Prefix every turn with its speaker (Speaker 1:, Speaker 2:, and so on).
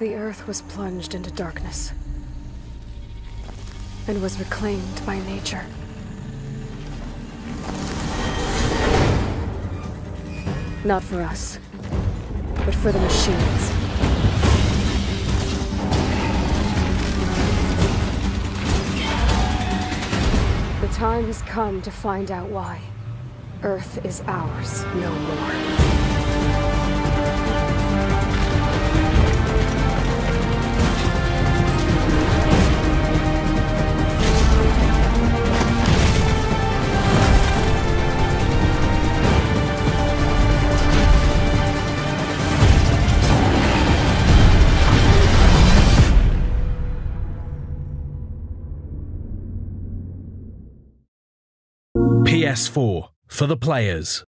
Speaker 1: The Earth was plunged into darkness and was reclaimed by nature. Not for us, but for the machines. The time has come to find out why. Earth is ours no more.
Speaker 2: PS4 for the players.